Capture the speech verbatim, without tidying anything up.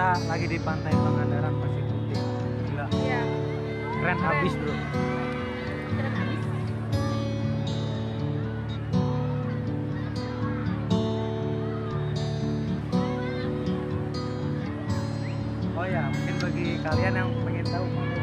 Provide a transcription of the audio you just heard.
kita lagi di Pantai Pangandaran Pasir Putih. Gila, Iya, keren Keren. abis bro. keren abis. Oh ya, mungkin bagi kalian yang pengen tahu Pantai